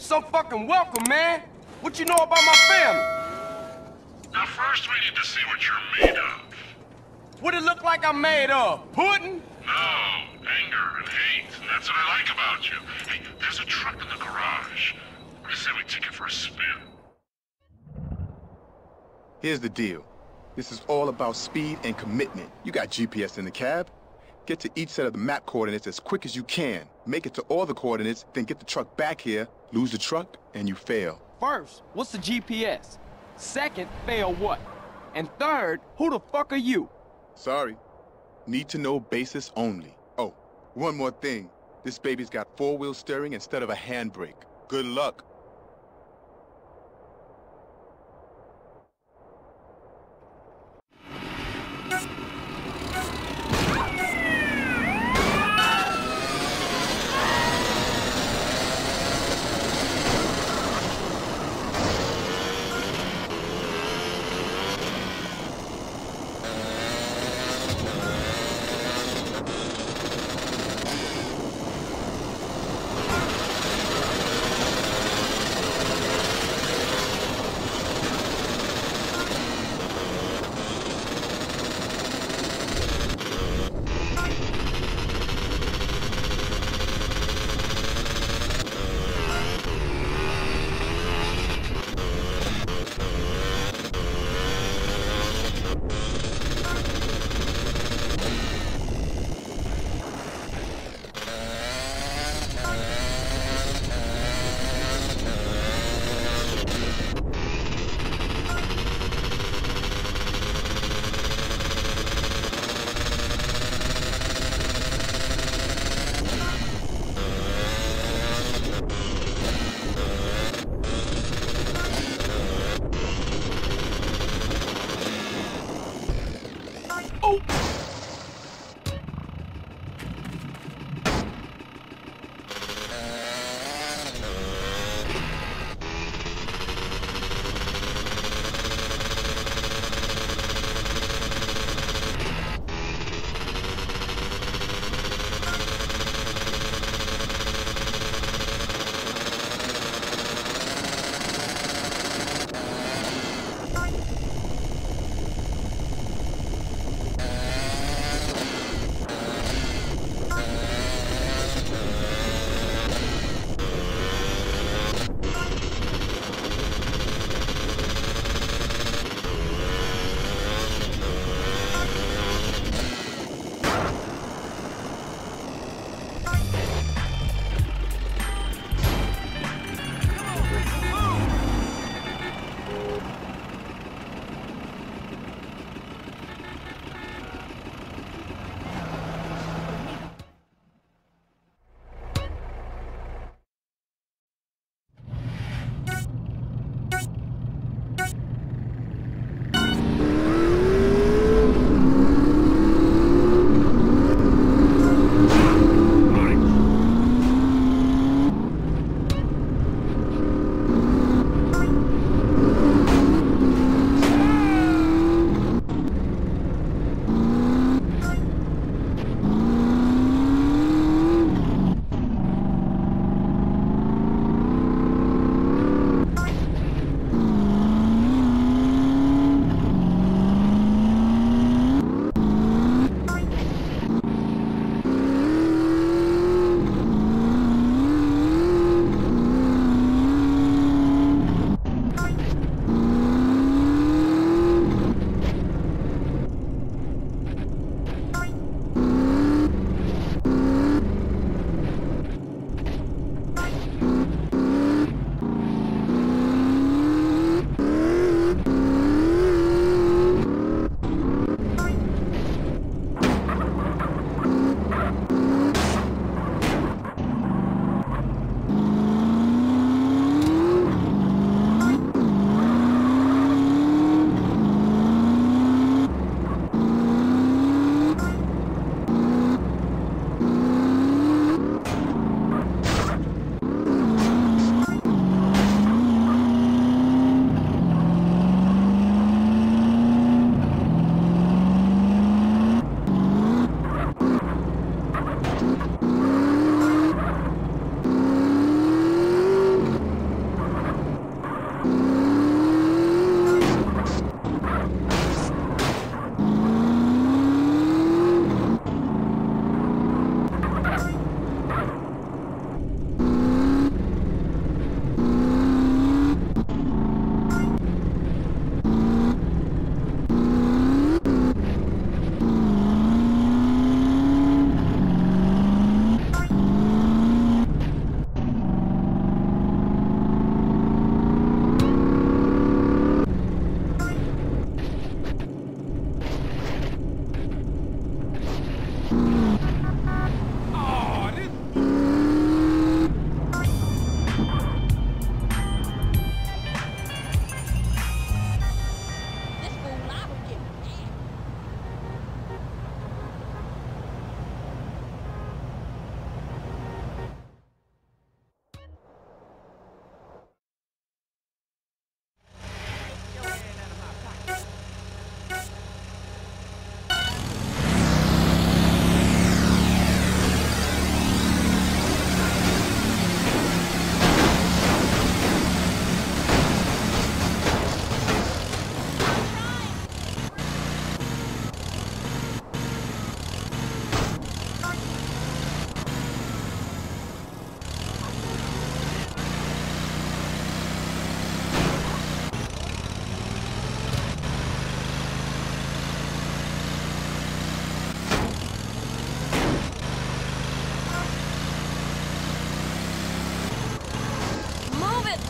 some fucking welcome, man. What you know about my family? Now first we need to see what you're made of. What it look like I'm made of? Pudding? No, anger and hate, and that's what I like about you. Hey, there's a truck in the garage. I say we take it for a spin. Here's the deal. This is all about speed and commitment. You got GPS in the cab. Get to each set of the map coordinates as quick as you can. Make it to all the coordinates, then get the truck back here, lose the truck, and you fail. First, what's the GPS? Second, fail what? And third, who the fuck are you? Sorry. Need to know basis only. Oh, one more thing. This baby's got four-wheel steering instead of a handbrake. Good luck.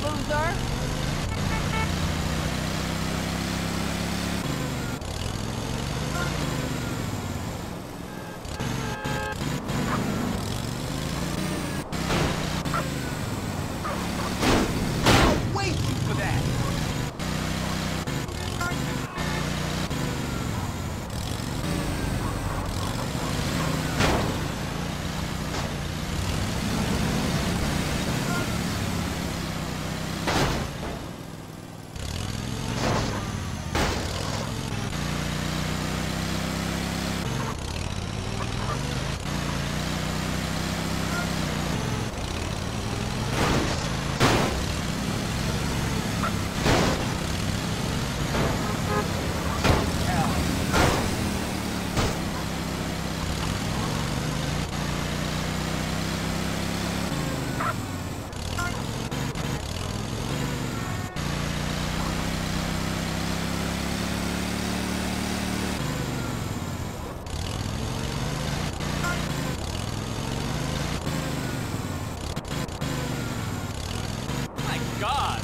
loser! I'll wait you for that! God!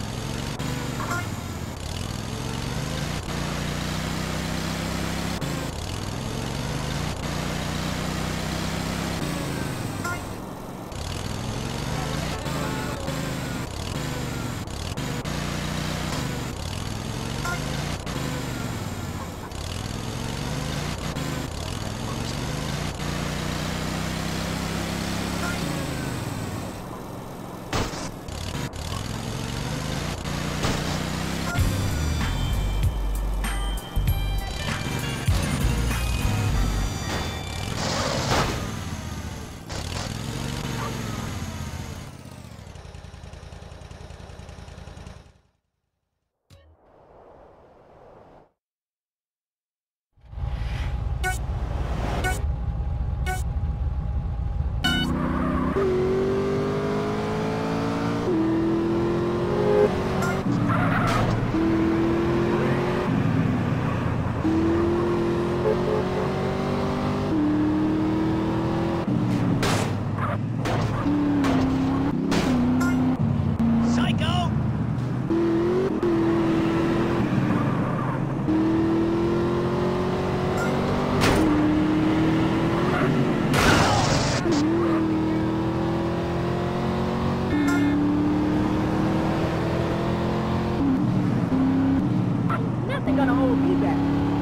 Nothing gonna hold me back.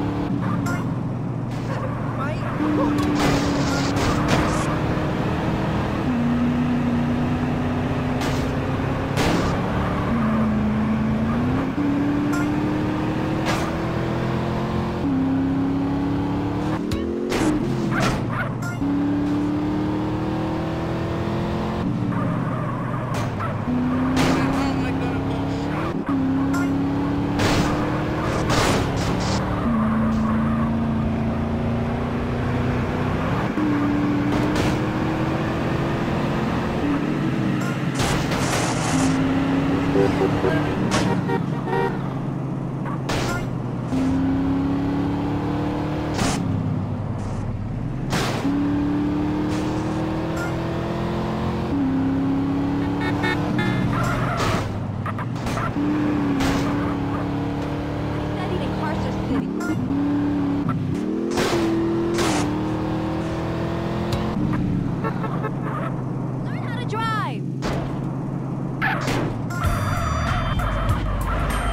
Studied in Carcer City. Learn how to drive.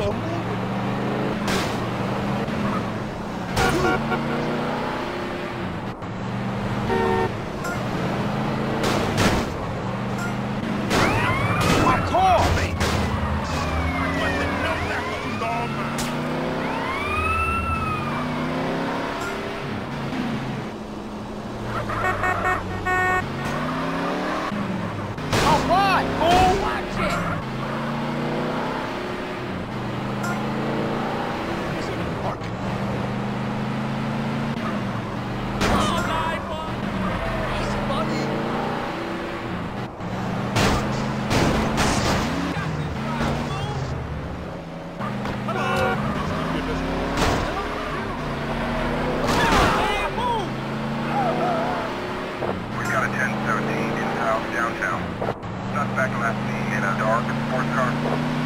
My car! All right, fool! Watch it! We got a 1017 in south downtown. Suspect last seen in a dark sports car.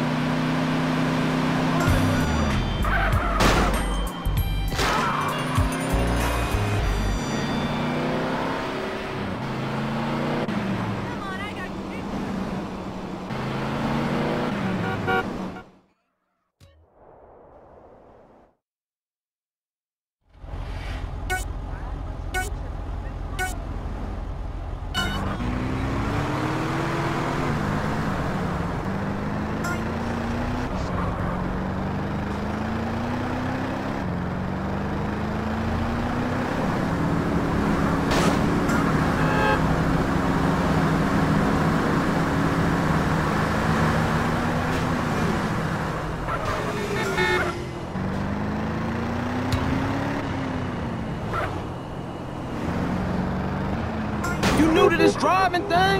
You new to this driving thing?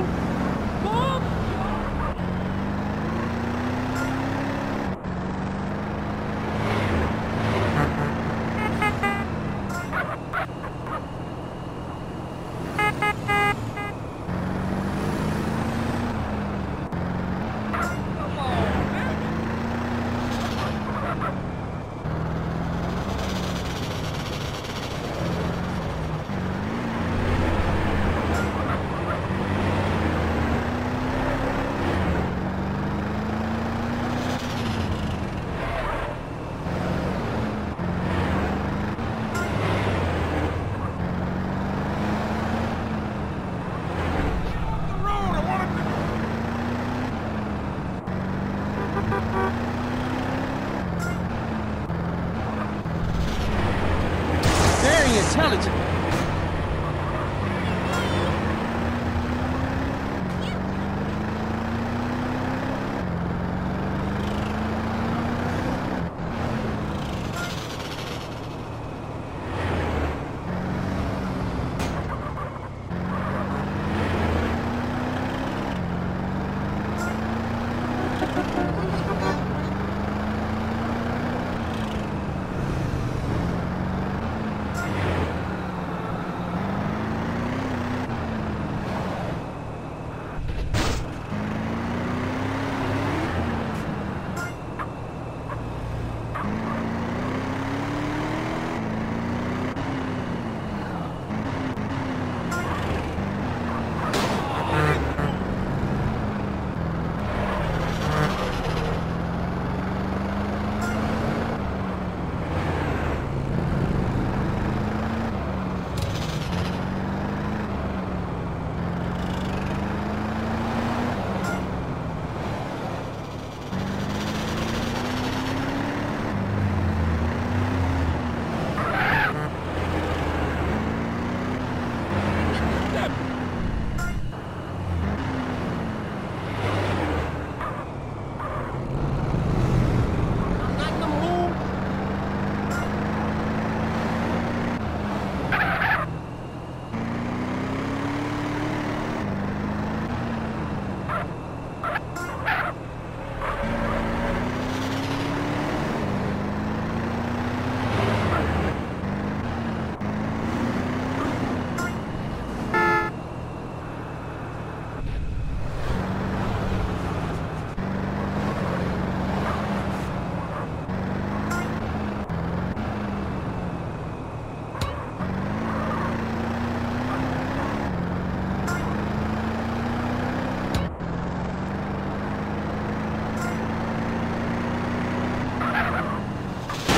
Very intelligent.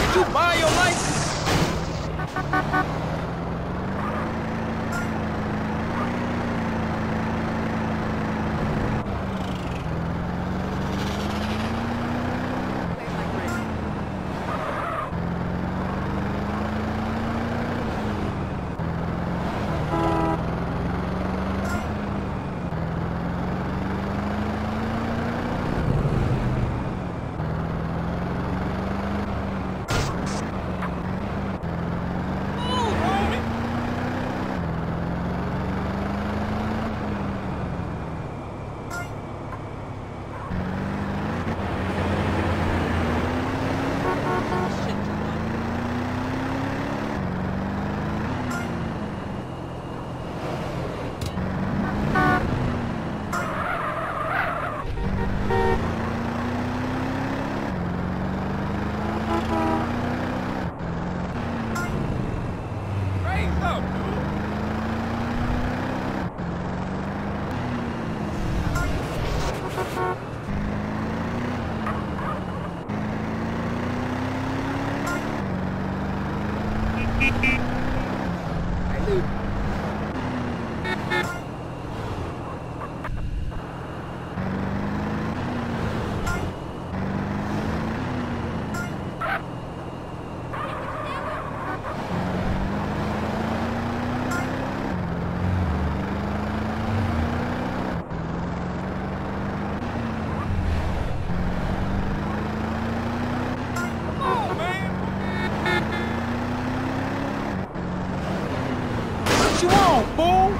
Did you buy your license? What you want, fool?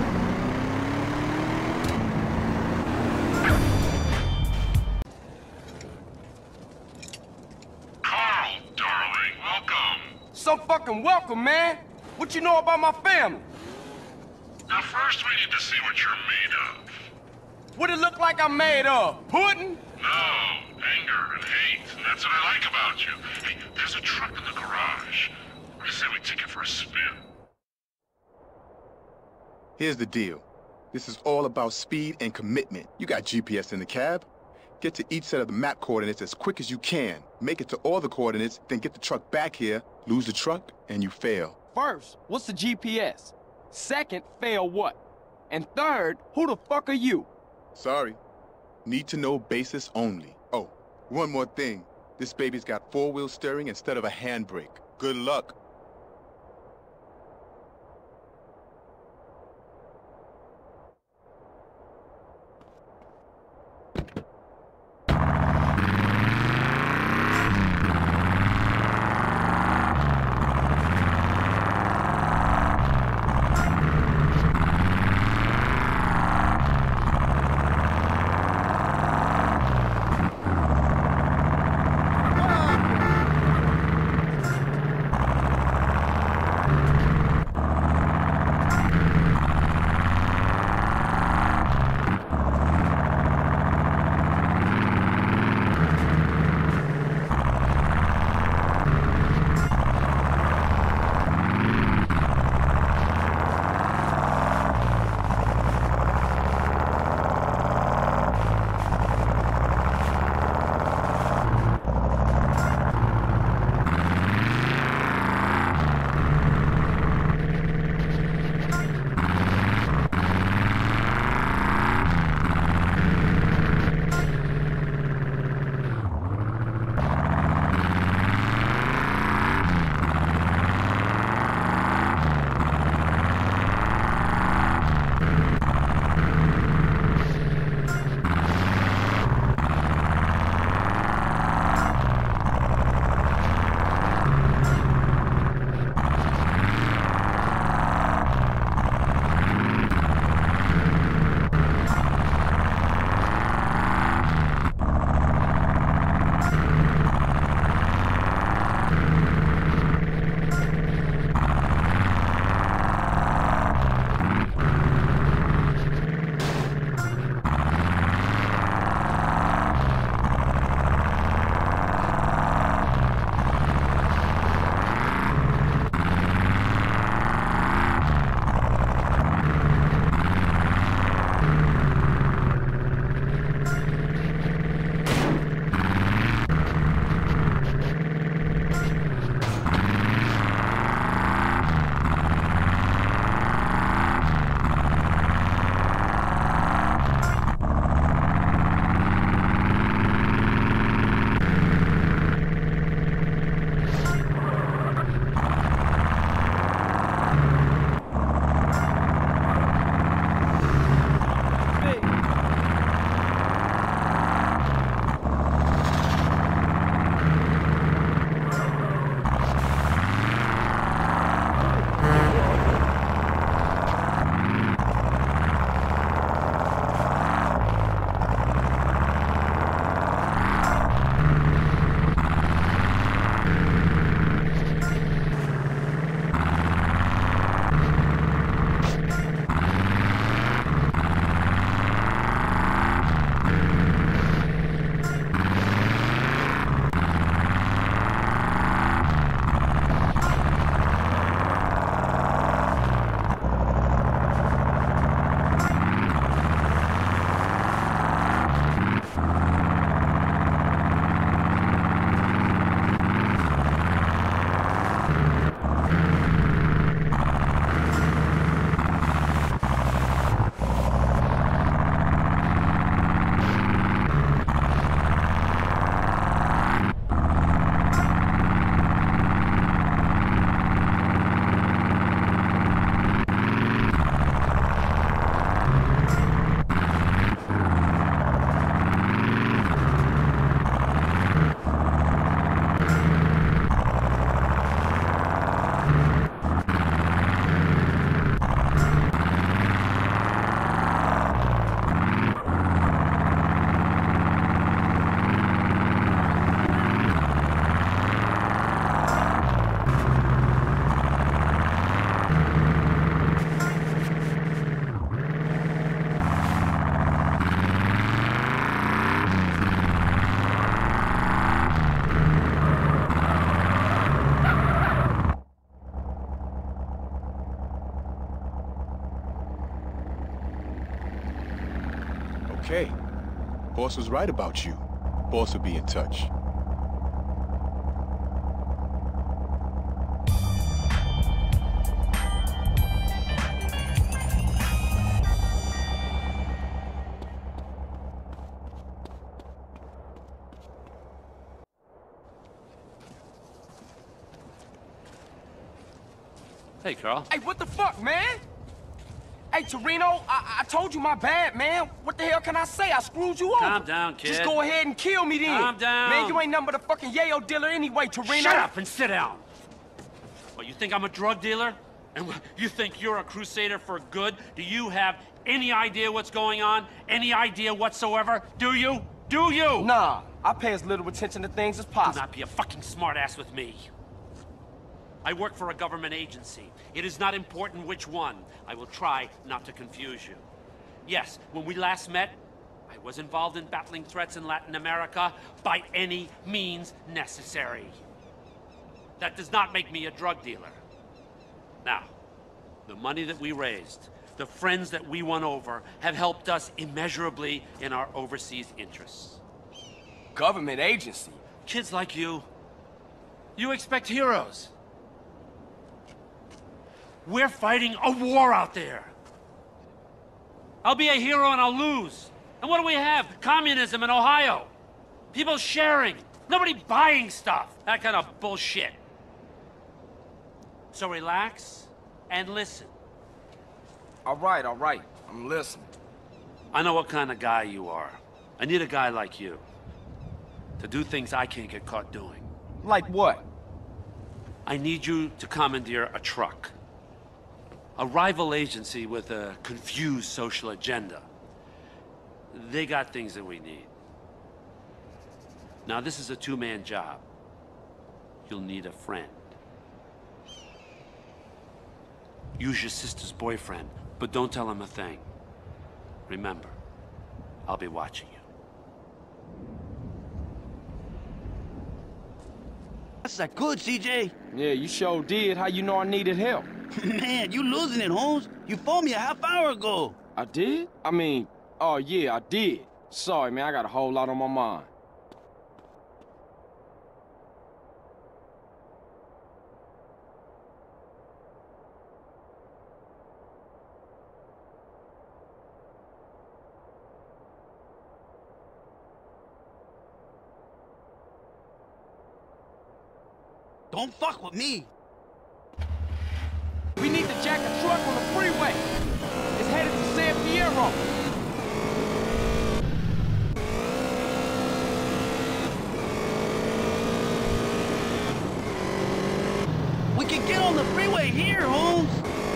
Carl, darling, welcome. So fucking welcome, man. What you know about my family? Now first we need to see what you're made of. What it look like I'm made of? Pudding? No, anger and hate, and that's what I like about you. Hey, there's a truck in the garage. I say we take it for a spin. Here's the deal. This is all about speed and commitment. You got GPS in the cab. Get to each set of the map coordinates as quick as you can. Make it to all the coordinates, then get the truck back here, lose the truck, and you fail. First, what's the GPS? Second, fail what? And third, who the fuck are you? Sorry. Need to know basis only. Oh, one more thing. This baby's got four-wheel steering instead of a handbrake. Good luck. Boss was right about you. Boss will be in touch. Hey, Carl. Hey, what the fuck, man? Hey, Toreno, I told you my bad, man. What the hell can I say? I screwed you over. Calm down, kid. Just go ahead and kill me then. Calm down. Man, you ain't nothing but a fucking yayo dealer anyway, Toreno. Shut up and sit down. What, you think I'm a drug dealer? And you think you're a crusader for good? Do you have any idea what's going on? Any idea whatsoever? Do you? Do you? Nah, I pay as little attention to things as Do possible. not be a fucking smartass with me. I work for a government agency. It is not important which one. I will try not to confuse you. Yes, when we last met, I was involved in battling threats in Latin America by any means necessary. That does not make me a drug dealer. Now, the money that we raised, the friends that we won over, have helped us immeasurably in our overseas interests. Government agency? Kids like you expect heroes. We're fighting a war out there. I'll be a hero and I'll lose. And what do we have? Communism in Ohio. People sharing. Nobody buying stuff. That kind of bullshit. So relax and listen. All right, I'm listening. I know what kind of guy you are. I need a guy like you to do things I can't get caught doing. Like what? I need you to commandeer a truck. A rival agency with a confused social agenda. They got things that we need. Now, this is a two-man job. You'll need a friend. Use your sister's boyfriend, but don't tell him a thing. Remember, I'll be watching you. That's that good, CJ. Yeah, you sure did. How you know I needed help? Man, you losing it, Holmes. You phoned me a half hour ago. I did? I mean, oh yeah, I did. Sorry, man, I got a whole lot on my mind. Don't fuck with me. We need to jack a truck on the freeway. It's headed to San Fierro. We can get on the freeway here, Holmes.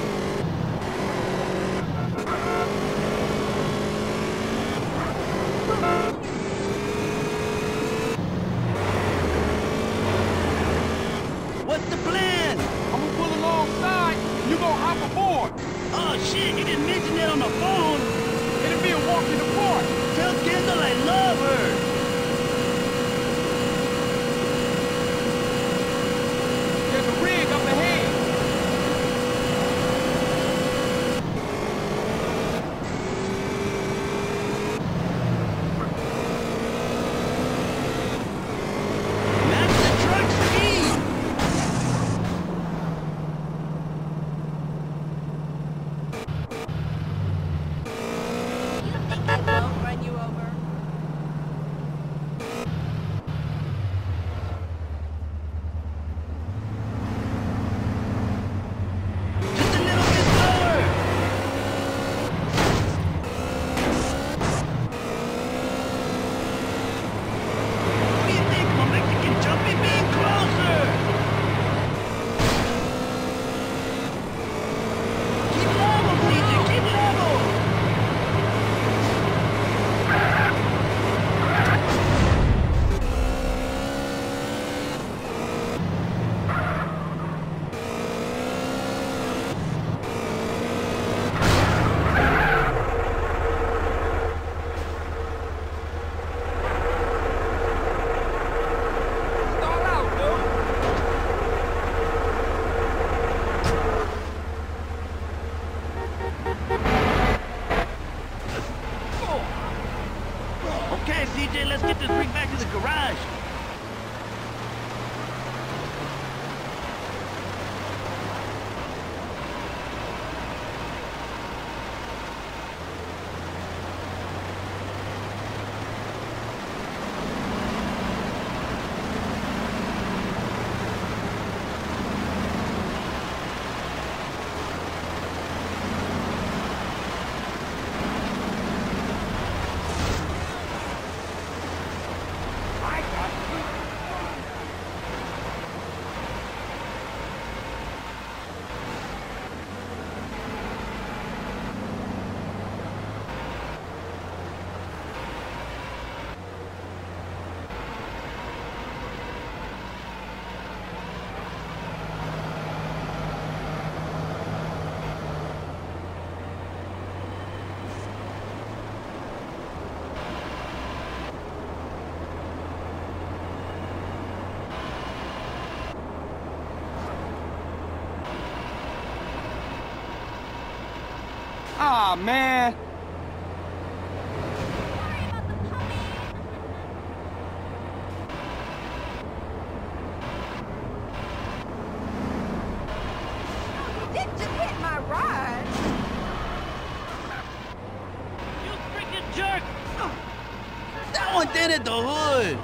What's the plan? I'm gonna pull alongside, and you gonna hop aboard. Oh shit, you didn't mention that on the phone. It'll be a walk in the park. Tell Kendall I love her. There's a rig up ahead. Match the truck speed. You think I won't run you over? Aw, man. Didn't just hit my ride. You freaking jerk! That one did it, the hood!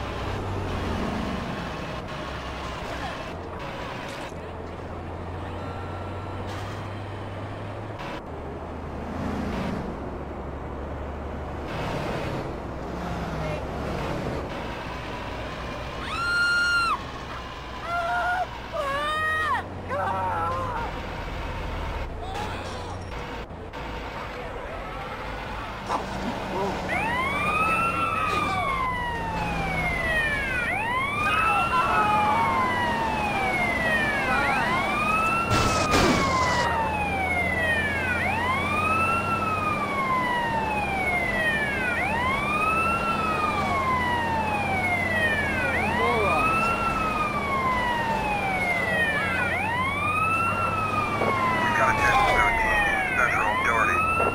Got a 1017, Central, Doherty.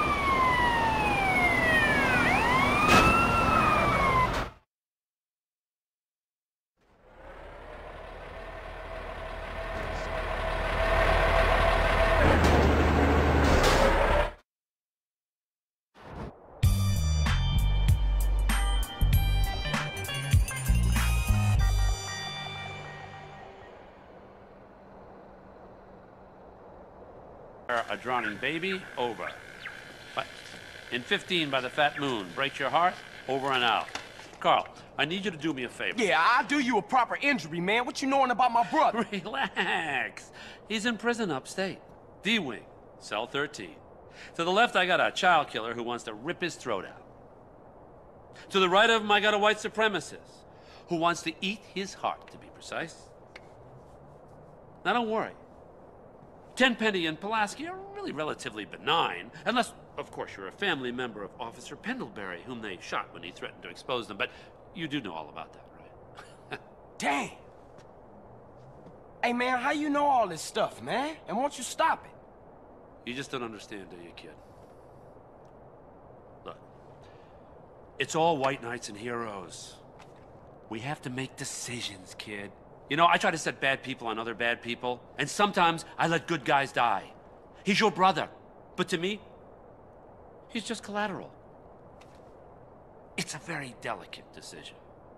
A drowning baby, over. What? In 15 by the fat moon, breaks your heart, over and out. Carl, I need you to do me a favor. Yeah, I'll do you a proper injury, man. What you knowing about my brother? Relax. He's in prison upstate. D-Wing, cell 13. To the left, I got a child killer who wants to rip his throat out. To the right of him, I got a white supremacist who wants to eat his heart, to be precise. Now, don't worry. Tenpenny and Pulaski are really relatively benign, unless, of course, you're a family member of Officer Pendlebury, whom they shot when he threatened to expose them. But you do know all about that, right? Damn. Hey, man, how you know all this stuff, man? And won't you stop it? You just don't understand, do you, kid? Look, it's all white knights and heroes. We have to make decisions, kid. You know, I try to set bad people on other bad people, and sometimes I let good guys die. He's your brother, but to me, he's just collateral. It's a very delicate decision.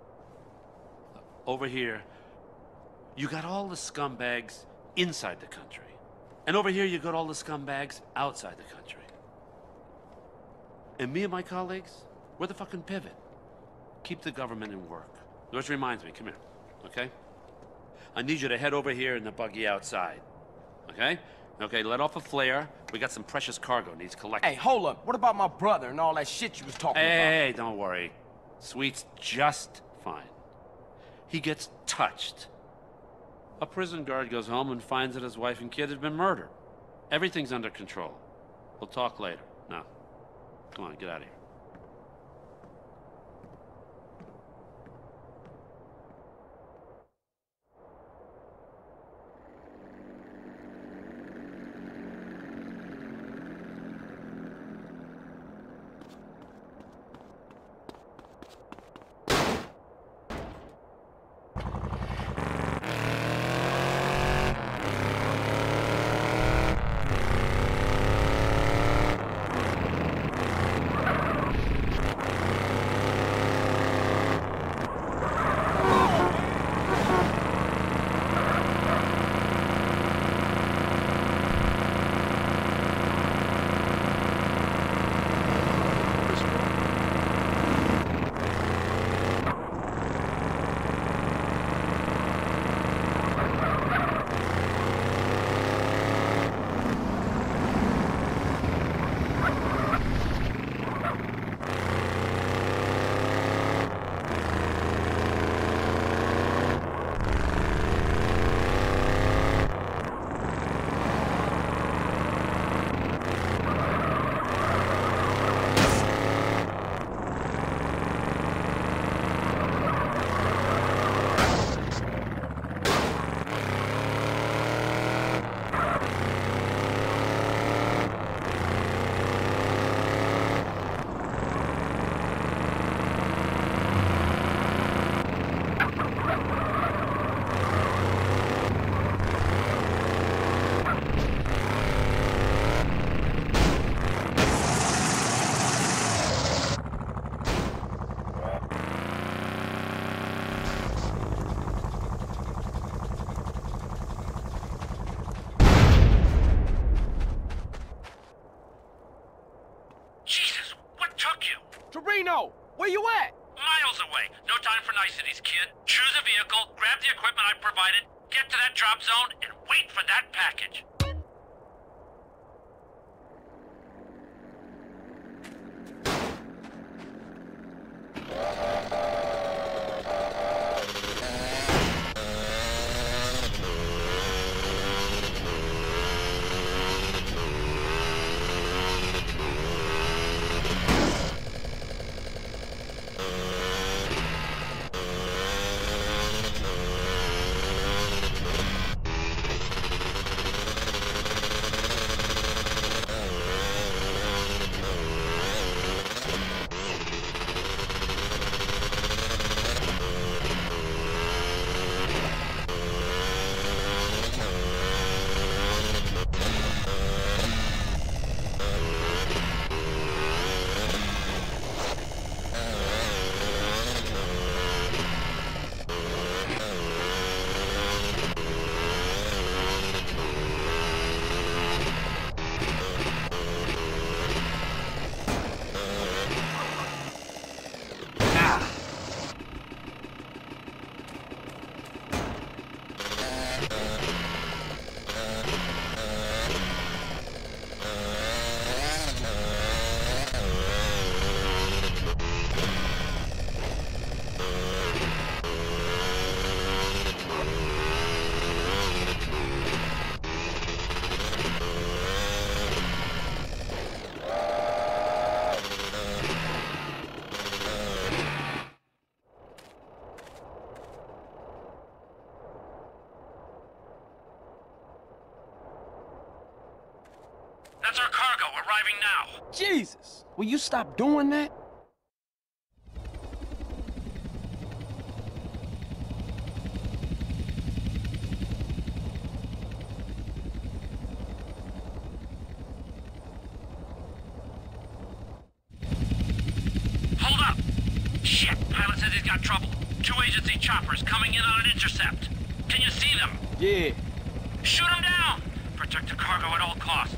Over here, you got all the scumbags inside the country. And over here, you got all the scumbags outside the country. And me and my colleagues, we're the fucking pivot. Keep the government in work. Which reminds me, come here, okay? I need you to head over here in the buggy outside. Okay? Okay, let off a flare. We got some precious cargo needs collecting. Hey, hold up. What about my brother and all that shit you was talking about? Hey, don't worry. Sweet's just fine. He gets touched. A prison guard goes home and finds that his wife and kid had been murdered. Everything's under control. We'll talk later. Now, come on, get out of here. Where you at? Miles away. No time for niceties, kid. Choose a vehicle, grab the equipment I provided, get to that drop zone, and wait for that package. That's our cargo, arriving now. Jesus! Will you stop doing that? Hold up! Shit, pilot says he's got trouble. 2 agency choppers coming in on an intercept. Can you see them? Yeah. Shoot them down! Protect the cargo at all costs.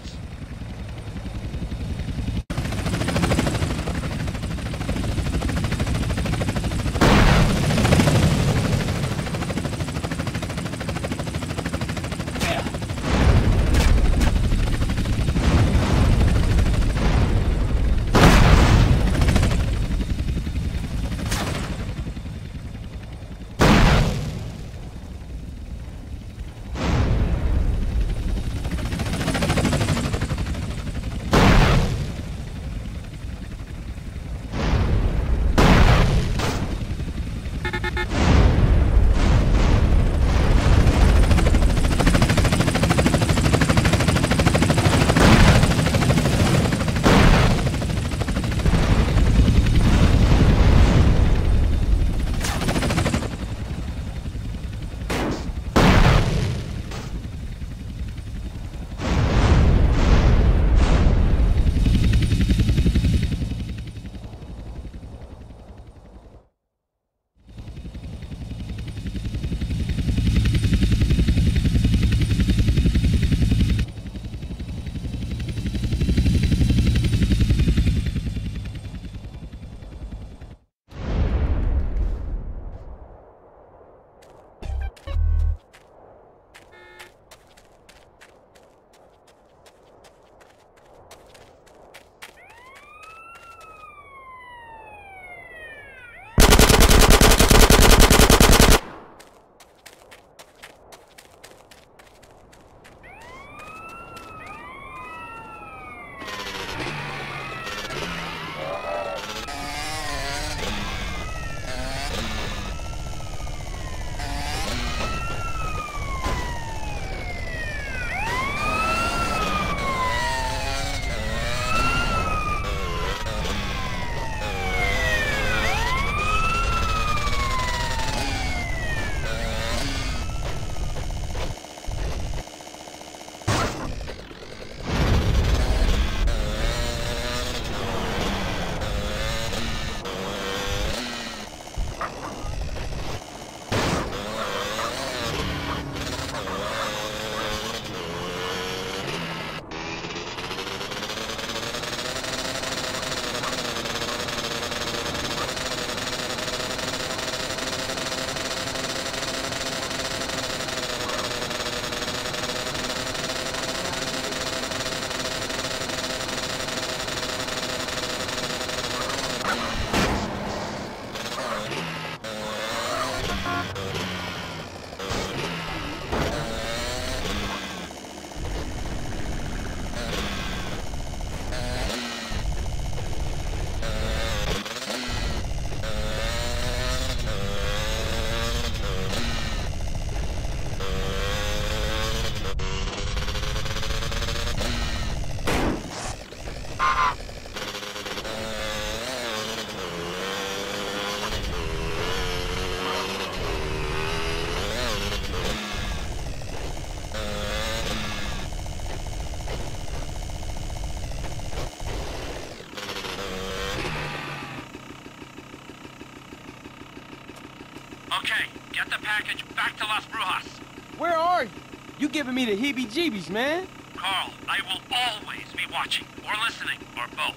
back to Las Brujas. Where are you? You giving me the heebie-jeebies, man. Carl, I will always be watching, or listening, or both.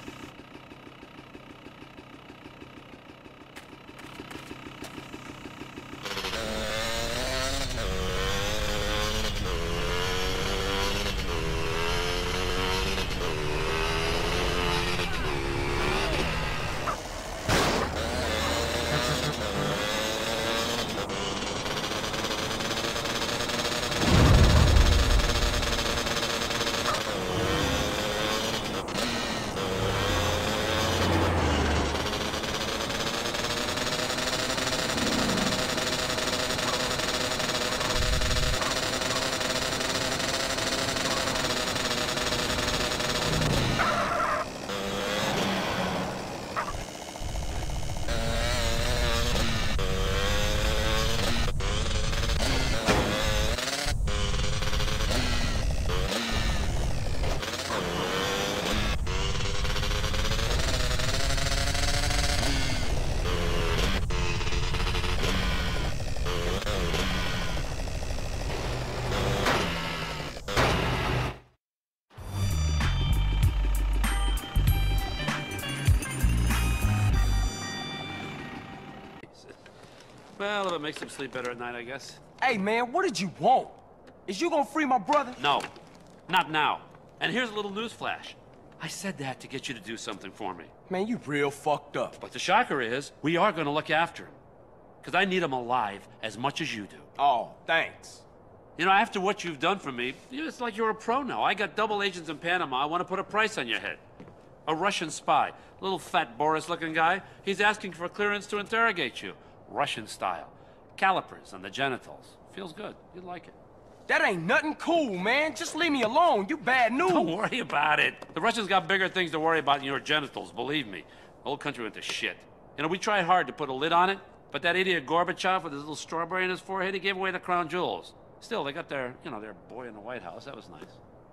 Well, if it makes him sleep better at night, I guess. Hey, man, what did you want? Is you gonna free my brother? No, not now. And here's a little news flash. I said that to get you to do something for me. Man, you real fucked up. But the shocker is, we are gonna look after him. Because I need him alive as much as you do. Oh, thanks. You know, after what you've done for me, it's like you're a pro now. I got double agents in Panama. I want to put a price on your head. A Russian spy, little fat Boris-looking guy. He's asking for clearance to interrogate you. Russian style. Calipers on the genitals. Feels good. You'd like it. That ain't nothing cool, man. Just leave me alone. You bad news. Don't worry about it. The Russians got bigger things to worry about than your genitals, believe me. The whole country went to shit. You know, we tried hard to put a lid on it, but that idiot Gorbachev with his little strawberry in his forehead, he gave away the crown jewels. Still, they got their, their boy in the White House. That was nice.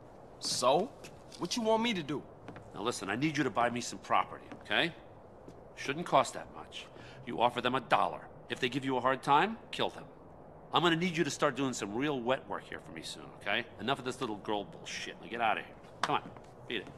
So? What you want me to do? Now listen, I need you to buy me some property, okay? Shouldn't cost that much. You offer them $1. If they give you a hard time, kill them. I'm gonna need you to start doing some real wet work here for me soon, okay? Enough of this little girl bullshit. Now get out of here. Come on, beat it.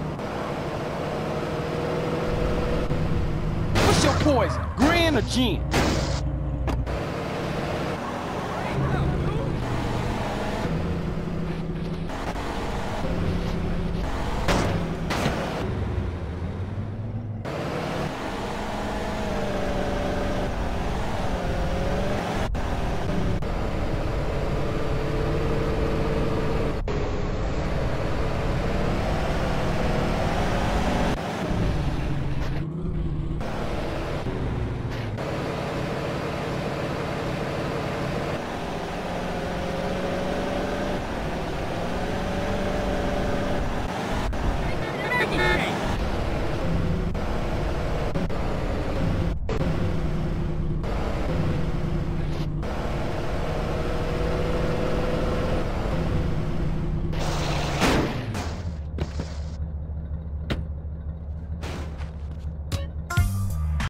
Poison, green or gin?